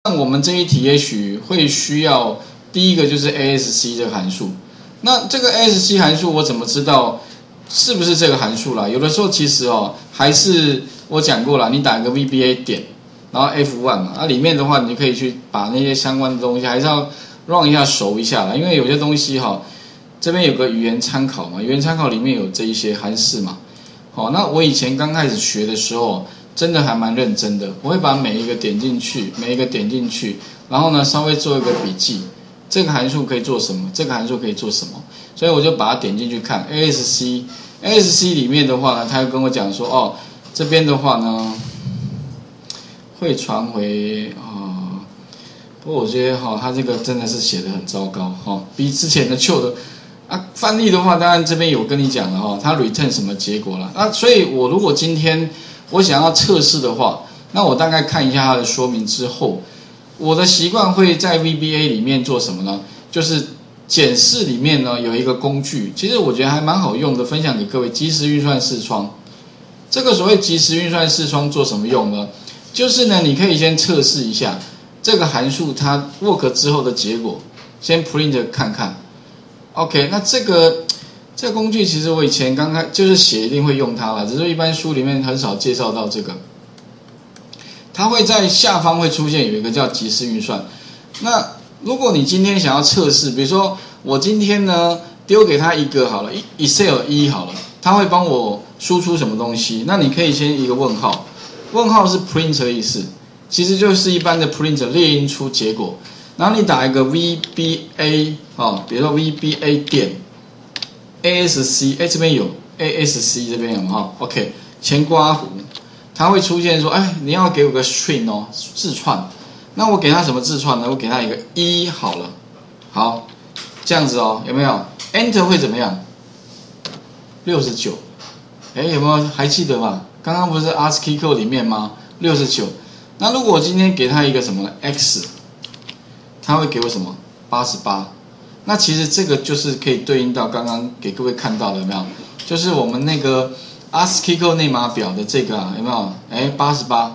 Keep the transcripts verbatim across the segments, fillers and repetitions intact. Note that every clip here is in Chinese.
我们这一题也许会需要第一个就是 A S C 这个函数。那这个 A S C 函数我怎么知道是不是这个函数啦？有的时候其实哦，还是我讲过了，你打一个 V B A 点，然后 F 一 嘛，那、啊、里面的话你就可以去把那些相关的东西还是要 run 一下熟一下啦，因为有些东西哈、哦，这边有个语言参考嘛，语言参考里面有这一些函式嘛。好、哦，那我以前刚开始学的时候，真的还蛮认真的，我会把每一个点进去，每一个点进去，然后呢稍微做一个笔记，这个函数可以做什么，这个函数可以做什么，所以我就把它点进去看 A S C。A S C 里面的话呢，他又跟我讲说，哦，这边的话呢会传回啊、哦，不过我觉得哈、哦，他这个真的是写的很糟糕哈、哦，比之前的旧的啊范例的话，当然这边有跟你讲了哈、哦，它 return 什么结果了啊，所以我如果今天我想要测试的话，那我大概看一下它的说明之后，我的习惯会在 V B A 里面做什么呢？就是检视里面呢有一个工具，其实我觉得还蛮好用的，分享给各位。即时运算视窗，这个所谓即时运算视窗做什么用呢？就是呢，你可以先测试一下这个函数它 work 之后的结果，先 print 看看。OK， 那这个这个工具其实我以前刚开就是写一定会用它啦，只是一般书里面很少介绍到这个。它会在下方会出现有一个叫即时运算，那如果你今天想要测试，比如说我今天呢丢给他一个好了 ，Excel 一好了，他会帮我输出什么东西？那你可以先一个问号，问号是 print 的意思，其实就是一般的 print 列印出结果，然后你打一个 V B A 哦，比如说 V B A 点 A S C， 哎这边有 A S C 这边有哈 ，OK 前刮弧，它会出现说，哎你要给我个 string 哦，字串。那我给他什么字串呢？我给他一个一好了，好，这样子哦，有没有 ？Enter 会怎么样？六十九，哎，有没有还记得吧？刚刚不是 ASCII code 里面吗？六十九。那如果我今天给他一个什么 X， 他会给我什么？八十八。那其实这个就是可以对应到刚刚给各位看到的，有没有？就是我们那个 ASCII code 内码表的这个啊，有没有？哎，八十八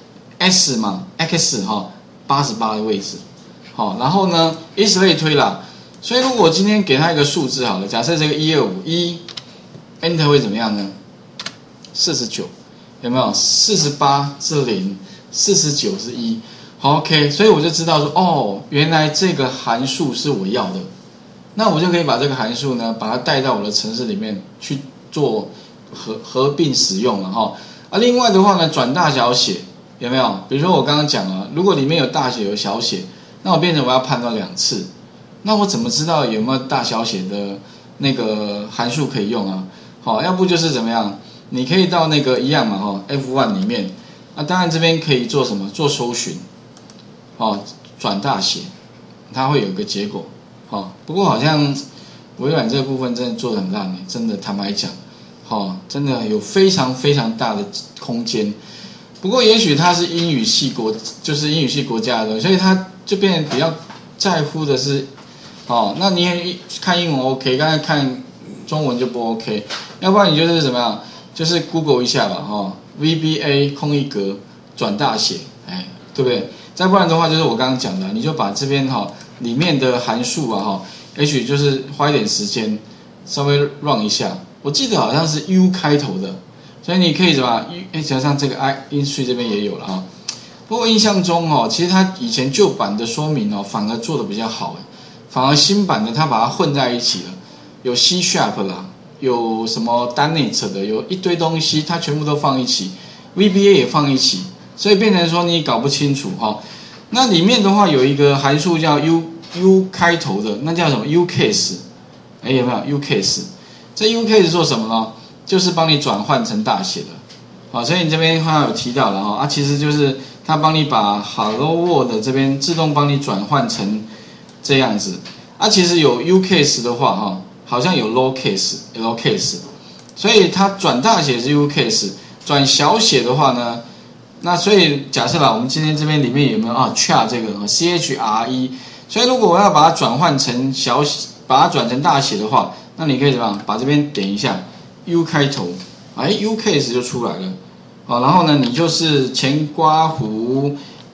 ，S 嘛 ，X 哈、哦。八十八的位置，好，然后呢，以此类推啦。所以如果我今天给他一个数字好了，假设这个一二五一 ，Enter 会怎么样呢？四十九，有没有？四十八是零，四十九是一，好 ，OK， 所以我就知道说，哦，原来这个函数是我要的，那我就可以把这个函数呢，把它带到我的程式里面去做合合并使用了哈。啊，另外的话呢，转大小写。有没有？比如说我刚刚讲了，如果里面有大写有小写，那我变成我要判断两次，那我怎么知道有没有大小写的那个函数可以用啊？好，要不就是怎么样？你可以到那个一样嘛，哈 ，F 一 里面，那当然这边可以做什么？做搜寻，哦，转大写，它会有一个结果，好，不过好像微软这个部分真的做得很烂，真的坦白讲，好，真的有非常非常大的空间。不过也许他是英语系国，就是英语系国家的，所以他就变得比较在乎的是，哦，那你也看英文 OK， 刚才看中文就不 OK， 要不然你就是怎么样，就是 Google 一下吧，哈、哦、，V B A 空一格转大写，哎，对不对？再不然的话就是我刚刚讲的，你就把这边哈、哦、里面的函数啊哈、哦，也许就是花一点时间稍微 run 一下，我记得好像是 U 开头的。所以你可以怎么？哎，加上这个 I instr 这边也有了哈。不过印象中哦，其实它以前旧版的说明哦，反而做的比较好，反而新版的它把它混在一起了，有 C sharp 啦，有什么 .NET 的，有一堆东西，它全部都放一起 ，V B A 也放一起，所以变成说你搞不清楚哈。那里面的话有一个函数叫 U U 开头的，那叫什么 U case？ 哎，有没有 U case？ 这 U case 做什么呢？就是帮你转换成大写的，好，所以你这边话有提到了哈，啊，其实就是它帮你把 Hello World 这边自动帮你转换成这样子，啊，其实有 U case 的话哈，好像有 Low case、L case， 所以它转大写是 U case， 转小写的话呢，那所以假设啦，我们今天这边里面有没有啊 char 这个 C H R E， 所以如果我要把它转换成小写，把它转成大写的话，那你可以怎么样？把这边点一下。U 开头，哎 ，U case 就出来了，好，然后呢，你就是前刮弧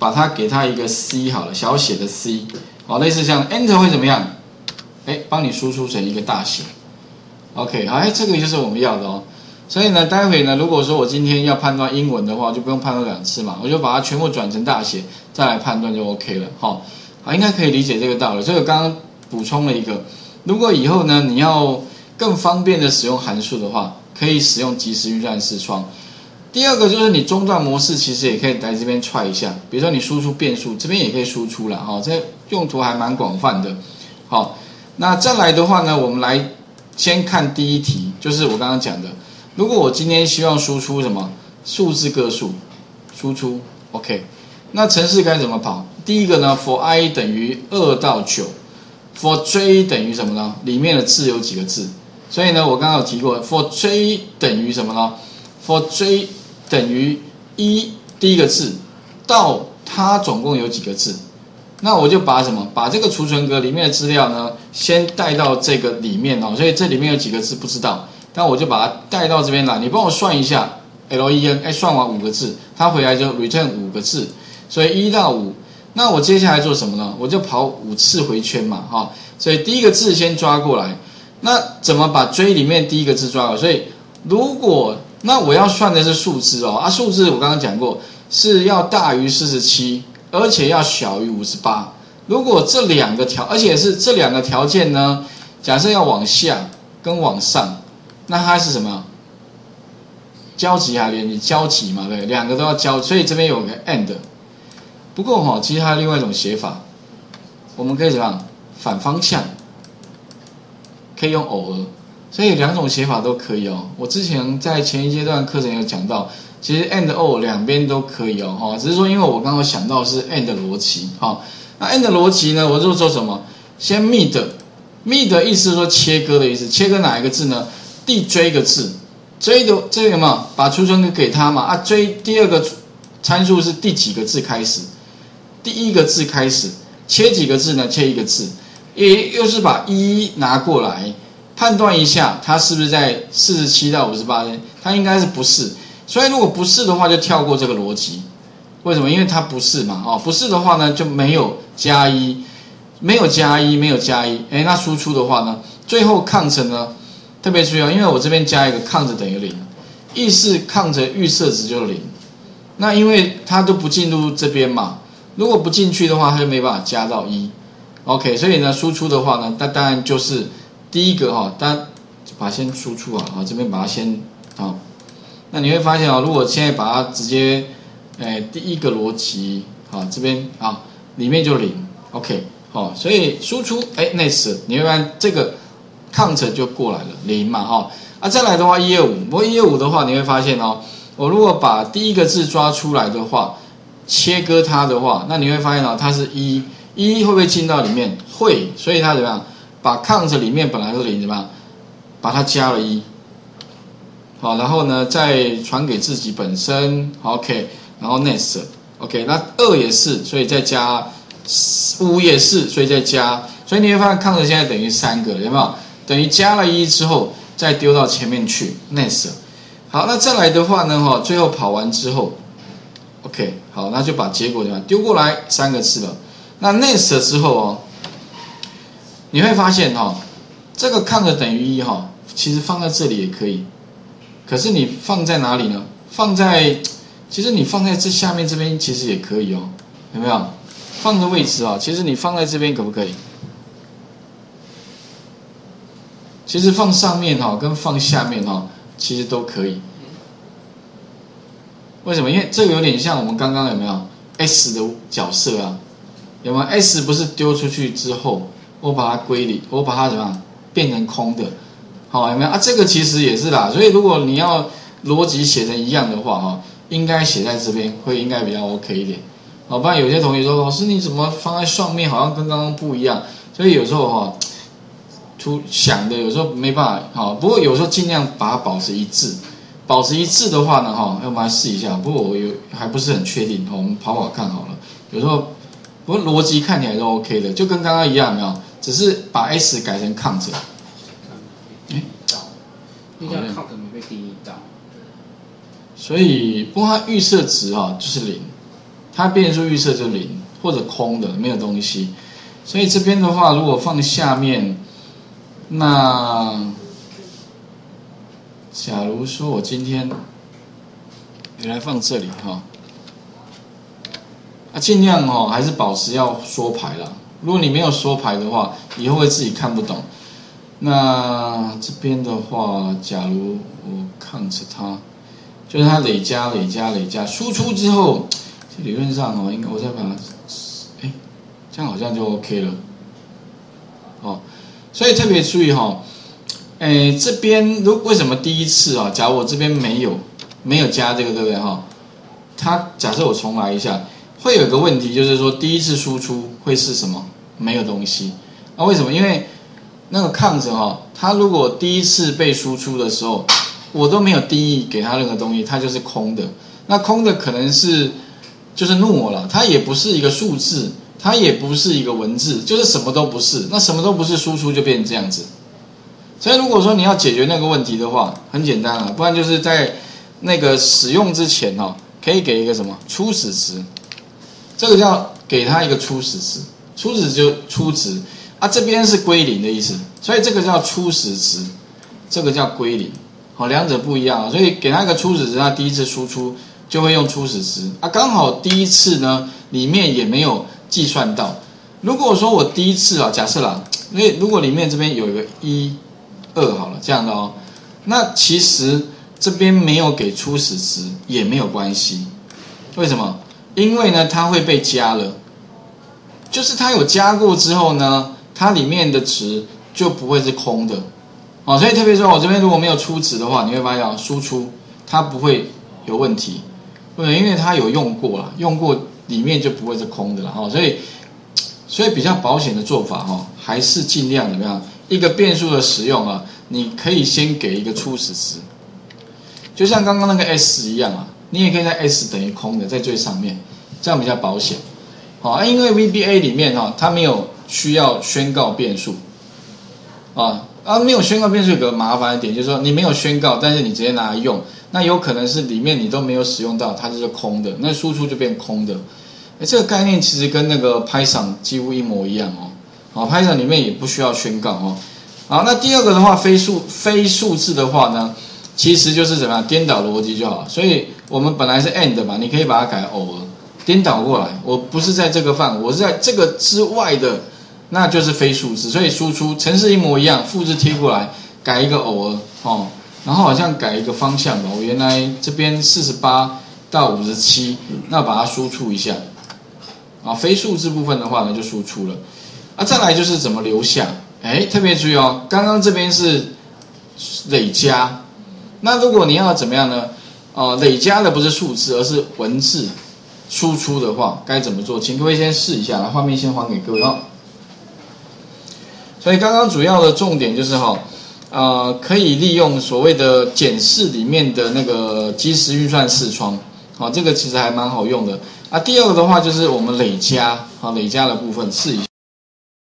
把它给它一个 C 好了，小写的 C， 好，类似像 Enter 会怎么样？哎，帮你输出成一个大写。OK， 好，哎，这个就是我们要的哦。所以呢，待会呢，如果说我今天要判断英文的话，就不用判断两次嘛，我就把它全部转成大写，再来判断就 OK 了。哈、哦，好，应该可以理解这个道理。所以我刚刚补充了一个，如果以后呢，你要更方便的使用函数的话，可以使用即时运算视窗。第二个就是你中断模式，其实也可以来这边踹一下，比如说你输出变数，这边也可以输出了。哈、哦，这用途还蛮广泛的。好、哦，那再来的话呢，我们来先看第一题，就是我刚刚讲的。如果我今天希望输出什么数字个数，输出 OK， 那程式该怎么跑？第一个呢 ，for i 等于二到九 ，for j 等于什么呢？里面的字有几个字？所以呢，我刚刚有提过 ，for j 等于什么呢 ？for j 等于一第一个字到它总共有几个字？那我就把什么？把这个储存格里面的资料呢，先带到这个里面哦。所以这里面有几个字不知道。但我就把它带到这边来，你帮我算一下 len， 哎，算完五个字，它回来就 return 五个字，所以一到五。那我接下来做什么呢？我就跑五次回圈嘛，哈、哦。所以第一个字先抓过来，那怎么把追里面第一个字抓过来？所以如果那我要算的是数字哦，啊，数字我刚刚讲过是要大于四十七，而且要小于五十八。如果这两个条，而且是这两个条件呢，假设要往下跟往上。那它是什么？交集还连？你交集嘛，对，两个都要交，所以这边有个 and。不过哈、哦，其实还有另外一种写法，我们可以怎么样？反方向，可以用偶尔，所以两种写法都可以哦。我之前在前一阶段课程有讲到，其实 and or 两边都可以哦，哈，只是说因为我刚刚想到是 and 逻辑，哈，那 and 逻辑呢，我就做什么？先 mid，mid 的意思是说切割的意思，切割哪一个字呢？第追个字，追的这个有没有把储存格给他嘛？啊，追第二个参数是第几个字开始？第一个字开始，切几个字呢？切一个字，也又是把一拿过来判断一下，它是不是在四十七到五十八？它应该是不是？所以如果不是的话，就跳过这个逻辑。为什么？因为它不是嘛，哦，不是的话呢，就没有加一，没有加一，没有加一，哎，那输出的话呢，最后抗成呢？特别注意哦，因为我这边加一个抗值等于零，意思抗值预设值就是零。那因为它都不进入这边嘛，如果不进去的话，它就没办法加到一。OK， 所以呢，输出的话呢，那当然就是第一个哈、哦，大家把它先输出啊，啊这边把它先啊、哦，那你会发现哦，如果现在把它直接，哎，第一个逻辑啊这边啊里面就零 ，OK， 好、哦，所以输出哎 next， 你会发现这个。抗程就过来了，零嘛，哈、哦，啊，再来的话一二五，不过一二五的话，你会发现哦，我如果把第一个字抓出来的话，切割它的话，那你会发现哦，它是一，一会不会进到里面？会，所以它怎么样？把抗程里面本来是零，怎么样？把它加了一，好，然后呢，再传给自己本身 ，OK， 然后 next，OK， 那二也是，所以再加五也是，所以再加，所以你会发现抗程现在等于三个，有没有？等于加了一之后，再丢到前面去 ，next。好，那再来的话呢，哈，最后跑完之后 ，OK， 好，那就把结果怎么样丢过来三个字了。那 next 之后哦，你会发现哈，这个抗的等于一哈，其实放在这里也可以，可是你放在哪里呢？放在，其实你放在这下面这边其实也可以哦，有没有？放的位置啊，其实你放在这边可不可以？其实放上面哈，跟放下面哈，其实都可以。为什么？因为这个有点像我们刚刚有没有 S 的角色啊？有没有 S 不是丢出去之后，我把它归零，我把它怎么样变成空的？好，有没有啊？这个其实也是啦。所以如果你要逻辑写成一样的话哈，应该写在这边会应该比较 OK 一点。好，不然有些同学说老师你怎么放在上面好像跟刚刚不一样？所以有时候哈。出想的有时候没办法好，不过有时候尽量把它保持一致。保持一致的话呢，哈，要不然试一下。不过我有还不是很确定，我们跑跑看好了。有时候不过逻辑看起来都 OK 的，就跟刚刚一样，有没有？只是把 S 改成抗者。哎， 那叫抗者没被定义到。 所以，不过它预设值哈就是零， 它变数预设就零或者空的，没有东西。所以这边的话，如果放下面，那假如说我今天你来放这里哈，啊，尽量哦还是保持要缩排啦。如果你没有缩排的话，以后会自己看不懂。那这边的话，假如我看着它，就是它累加、累加、累加，输出之后，理论上哦，应该我再把它，哎，这样好像就 OK 了。哦，所以特别注意哈、哦，哎，这边如为什么第一次啊？假如我这边没有没有加这个，对不对哈？它假设我重来一下，会有一个问题，就是说第一次输出会是什么？没有东西。啊，为什么？因为那个抗者哈，它如果第一次被输出的时候，我都没有定义给它任何东西，它就是空的。那空的可能是就是诺了，它也不是一个数字，它也不是一个文字，就是什么都不是。那什么都不是，输出就变成这样子。所以如果说你要解决那个问题的话，很简单啊，不然就是在那个使用之前哈，可以给一个什么初始值，这个叫给它一个初始值，初始就初值。啊，这边是归零的意思，所以这个叫初始值，这个叫归零，好，两者不一样，所以给它一个初始值，它第一次输出就会用初始值啊，刚好第一次呢里面也没有计算到。如果说我第一次啊，假设啦，因为如果里面这边有一个一、二好了这样的哦，那其实这边没有给初始值也没有关系，为什么？因为呢它会被加了，就是它有加过之后呢，它里面的值就不会是空的，哦，所以特别说我这边如果没有初值的话，你会发现输出它不会有问题，对，因为它有用过啦，用过里面就不会是空的了哈，所以所以比较保险的做法哈，还是尽量怎么样，一个变数的使用啊，你可以先给一个初始值，就像刚刚那个 S 一样啊，你也可以在 S 等于空的在最上面，这样比较保险。好，因为 V B A 里面哈，它没有需要宣告变数，啊啊，没有宣告变数有个麻烦的点，就是说你没有宣告，但是你直接拿来用，那有可能是里面你都没有使用到，它就是空的，那输出就变空的。哎，这个概念其实跟那个 Python 几乎一模一样哦。好 ，Python 里面也不需要宣告哦。好，那第二个的话，非数非数字的话呢，其实就是怎么样颠倒逻辑就好。所以我们本来是 and 嘛，你可以把它改偶尔。颠倒过来，我不是在这个范，我是在这个之外的，那就是非数字，所以输出程式一模一样，复制贴过来，改一个偶尔哦，然后好像改一个方向吧，我原来这边四十八到五十七，那把它输出一下，啊，非数字部分的话呢就输出了，啊，再来就是怎么留下，哎，特别注意哦，刚刚这边是累加，那如果你要怎么样呢？哦，累加的不是数字，而是文字。输出的话该怎么做？请各位先试一下，画面先还给各位哦。所以刚刚主要的重点就是哈，呃，可以利用所谓的检视里面的那个即时运算视窗，好，这个其实还蛮好用的啊。第二个的话就是我们累加，好，累加的部分试一下。